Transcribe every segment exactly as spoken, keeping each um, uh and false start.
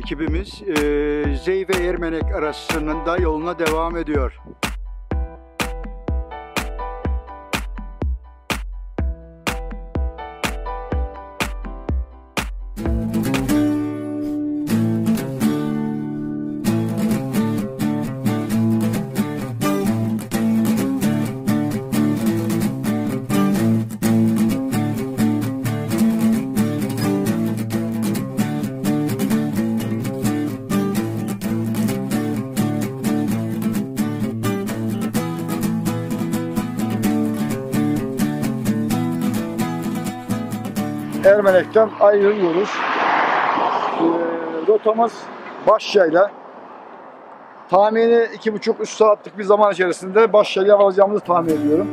ekibimiz e, Zeyve Ermenek arasında yoluna devam ediyor. Ermenek'ten ayrılıyoruz. E, rotamız Başyayla. Tahmini iki buçuk üç saatlik bir zaman içerisinde Başyayla varacağımızı tahmin ediyorum.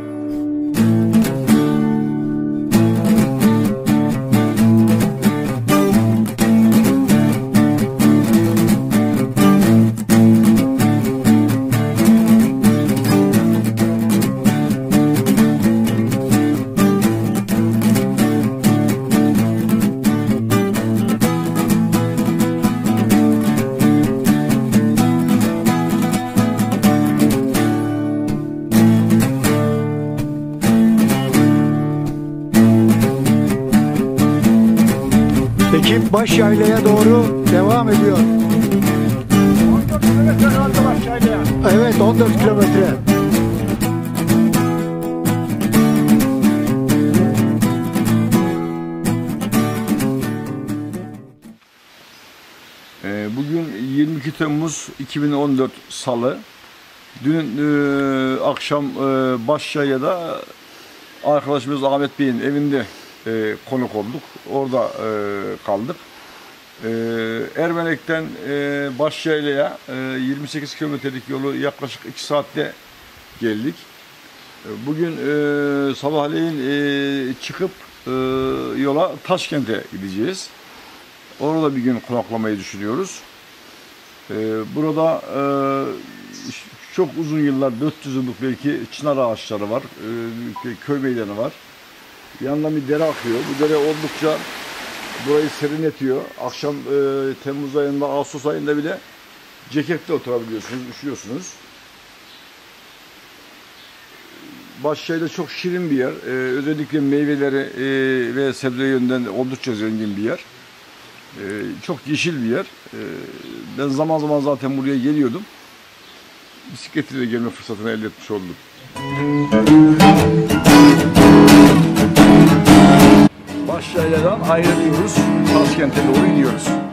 Ekip Başyayla'ya doğru devam ediyor. on dört kilometre kaldı Başyayla'ya. Evet, on dört kilometre. Bugün yirmi iki Temmuz iki bin on dört Salı. Dün e, akşam e, Başyayla'da arkadaşımız Ahmet Bey'in evinde e, konuk olduk. Orada e, kaldık. E, Ermenek'ten e, Başyayla'ya e, yirmi sekiz kilometrelik yolu yaklaşık iki saatte geldik. E, bugün e, sabahleyin e, çıkıp e, yola Taşkent'e gideceğiz. Orada bir gün konaklamayı düşünüyoruz. E, burada e, çok uzun yıllar, dört yüz yıllık belki çınar ağaçları var, e, köy meydanı var. Yanından bir dere akıyor. Bu dere oldukça burayı serinletiyor. Akşam e, Temmuz ayında, Ağustos ayında bile ceketle oturabiliyorsunuz, üşüyorsunuz. Başyayla çok şirin bir yer. E, özellikle meyveleri e, ve sebze yönden oldukça zengin bir yer. E, çok yeşil bir yer. E, ben zaman zaman zaten buraya geliyordum. Bisikletle gelme fırsatını elde etmiş oldum. Başyayla'dan ayrılıyoruz. Taşkent'e doğru gidiyoruz.